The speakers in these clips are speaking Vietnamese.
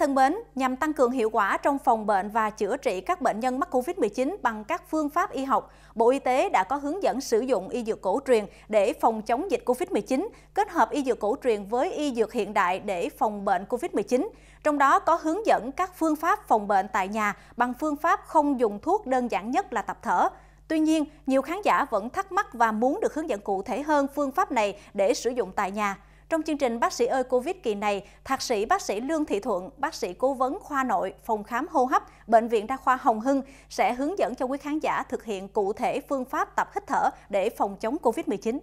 thân mến, nhằm tăng cường hiệu quả trong phòng bệnh và chữa trị các bệnh nhân mắc Covid-19 bằng các phương pháp y học, Bộ Y tế đã có hướng dẫn sử dụng y dược cổ truyền để phòng chống dịch Covid-19, kết hợp y dược cổ truyền với y dược hiện đại để phòng bệnh Covid-19. Trong đó có hướng dẫn các phương pháp phòng bệnh tại nhà bằng phương pháp không dùng thuốc, đơn giản nhất là tập thở. Tuy nhiên, nhiều khán giả vẫn thắc mắc và muốn được hướng dẫn cụ thể hơn phương pháp này để sử dụng tại nhà. Trong chương trình Bác sĩ ơi Covid kỳ này, Thạc sĩ bác sĩ Lương Thị Thuận, bác sĩ cố vấn khoa nội, phòng khám hô hấp, Bệnh viện Đa khoa Hồng Hưng sẽ hướng dẫn cho quý khán giả thực hiện cụ thể phương pháp tập hít thở để phòng chống Covid-19.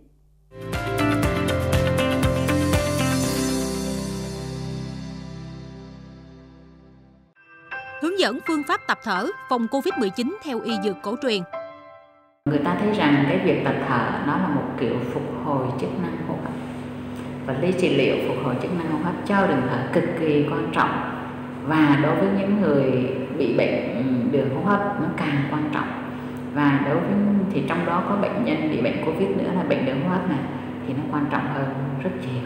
Hướng dẫn phương pháp tập thở phòng Covid-19 theo y dược cổ truyền. Người ta thấy rằng cái việc tập thở nó là một kiểu phục hồi chức năng hô hấp. Vật lý trị liệu phục hồi chức năng hô hấp cho đường thở cực kỳ quan trọng, và đối với những người bị bệnh đường hô hấp nó càng quan trọng. Và đối với thì trong đó có bệnh nhân bị bệnh Covid nữa là bệnh đường hô hấp này thì nó quan trọng hơn rất nhiều.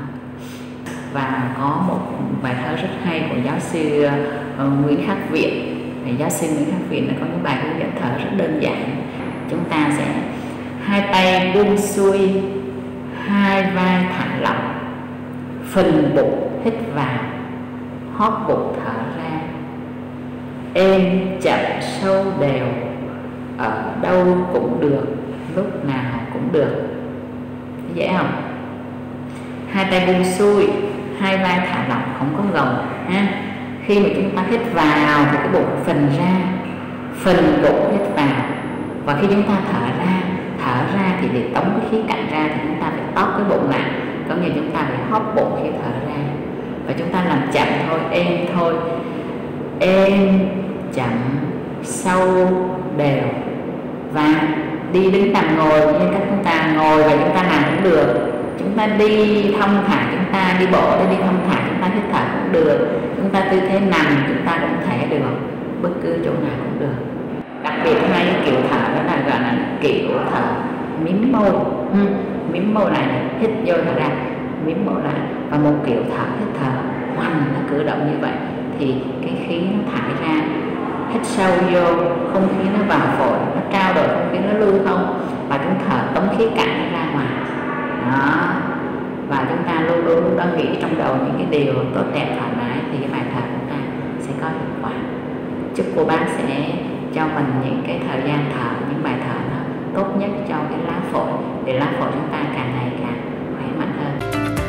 Và có một bài thơ rất hay của giáo sư Nguyễn Khắc Viện. Giáo sư Nguyễn Khắc Viện có những bài hướng dẫn thở rất đơn giản. Chúng ta sẽ hai tay buông xuôi, hai vai thả lỏng, phần bụng hít vào, hóp bụng thở ra, êm chậm sâu đều, ở đâu cũng được, lúc nào cũng được. Dễ không? Hai tay buông xuôi, hai vai thả lỏng, không có gồng ha. Khi mà chúng ta hít vào thì cái bụng phình ra, phần bụng hít vào, và khi chúng ta thở ra thì để tống cái khí cạnh ra thì chúng ta phải tóp cái bụng lại, có nghĩa chúng ta phải hóp bụng khi thở ra. Và chúng ta làm chậm thôi, êm chậm sâu đều. Và đi đứng nằm ngồi như các chúng ta ngồi và chúng ta làm cũng được. Chúng ta đi thong thả, chúng ta đi bộ đi thong thả, chúng ta hít thở cũng được. Chúng ta tư thế nằm chúng ta cũng thể được, bất cứ chỗ nào cũng được. Đặc biệt hai kiểu thở đó là gọi là kiểu thở mím môi. Mím môi lại, hít vô thở ra, mím môi lại. Và một kiểu thở hít thở hoành, nó cử động như vậy thì cái khí nó thải ra, hít sâu vô, không khí nó vào phổi, nó trao đổi không khí, nó lưu thông, và chúng thở tống khí cạnh ra ngoài đó. Và chúng ta luôn luôn lúc đó nghĩ trong đầu những cái điều tốt đẹp thoải mái thì cái bài thở của chúng ta sẽ có hiệu quả. Chúc cô bác sẽ cho mình những cái thời gian thở, những bài thở nó tốt nhất cho cái lá phổi, để lá phổi chúng ta càng ngày càng khỏe mạnh hơn.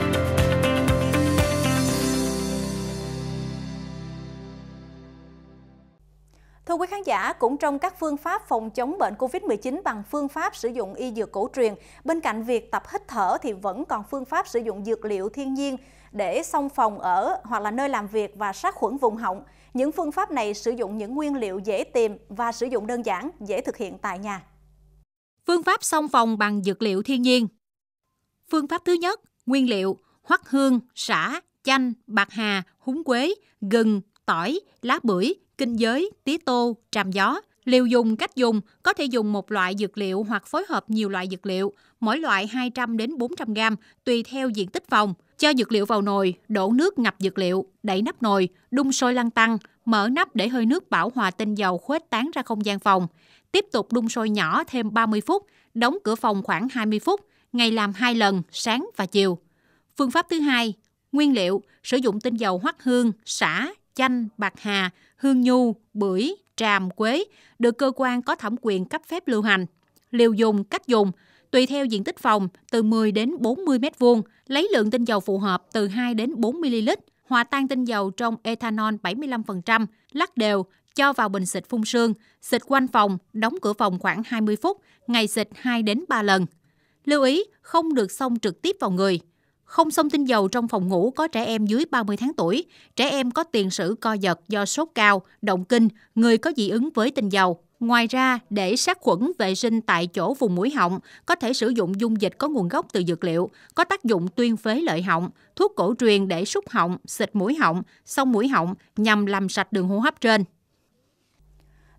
Thưa quý khán giả, cũng trong các phương pháp phòng chống bệnh Covid-19 bằng phương pháp sử dụng y dược cổ truyền, bên cạnh việc tập hít thở thì vẫn còn phương pháp sử dụng dược liệu thiên nhiên để xông phòng ở hoặc là nơi làm việc và sát khuẩn vùng họng. Những phương pháp này sử dụng những nguyên liệu dễ tìm và sử dụng đơn giản, dễ thực hiện tại nhà. Phương pháp xông phòng bằng dược liệu thiên nhiên. Phương pháp thứ nhất, nguyên liệu: hoắc hương, sả, chanh, bạc hà, húng quế, gừng, tỏi, lá bưởi, kinh giới, tía tô, tràm gió. Liều dùng: cách dùng: có thể dùng một loại dược liệu hoặc phối hợp nhiều loại dược liệu, mỗi loại 200 đến 400 g tùy theo diện tích phòng. Cho dược liệu vào nồi, đổ nước ngập dược liệu, đậy nắp nồi, đun sôi lăn tăn, mở nắp để hơi nước bảo hòa tinh dầu khuếch tán ra không gian phòng. Tiếp tục đun sôi nhỏ thêm 30 phút, đóng cửa phòng khoảng 20 phút, ngày làm 2 lần, sáng và chiều. Phương pháp thứ hai, nguyên liệu: sử dụng tinh dầu hoắc hương, sả, chanh, bạc hà, hương nhu, bưởi, tràm, quế, được cơ quan có thẩm quyền cấp phép lưu hành. Liều dùng: cách dùng: tùy theo diện tích phòng, từ 10 đến 40 m2, lấy lượng tinh dầu phù hợp từ 2 đến 4 ml, hòa tan tinh dầu trong ethanol 75%, lắc đều, cho vào bình xịt phun sương, xịt quanh phòng, đóng cửa phòng khoảng 20 phút, ngày xịt 2 đến 3 lần. Lưu ý, không được xông trực tiếp vào người. Không xông tinh dầu trong phòng ngủ có trẻ em dưới 30 tháng tuổi, trẻ em có tiền sử co giật do sốt cao, động kinh, người có dị ứng với tinh dầu. Ngoài ra, để sát khuẩn vệ sinh tại chỗ vùng mũi họng, có thể sử dụng dung dịch có nguồn gốc từ dược liệu, có tác dụng tuyên phế lợi họng, thuốc cổ truyền để súc họng, xịt mũi họng, xông mũi họng nhằm làm sạch đường hô hấp trên.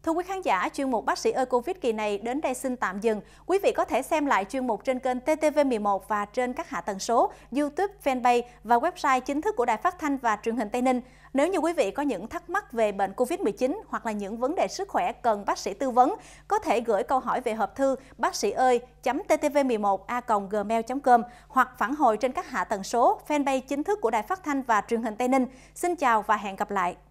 Thưa quý khán giả, chuyên mục Bác sĩ ơi Covid kỳ này đến đây xin tạm dừng. Quý vị có thể xem lại chuyên mục trên kênh TTV11 và trên các hạ tần số, YouTube, fanpage và website chính thức của Đài Phát thanh và Truyền hình Tây Ninh. Nếu như quý vị có những thắc mắc về bệnh Covid-19 hoặc là những vấn đề sức khỏe cần bác sĩ tư vấn, có thể gửi câu hỏi về hộp thư bác sĩ ơi.ttv11a@gmail.com hoặc phản hồi trên các hạ tần số, fanpage chính thức của Đài Phát thanh và Truyền hình Tây Ninh. Xin chào và hẹn gặp lại.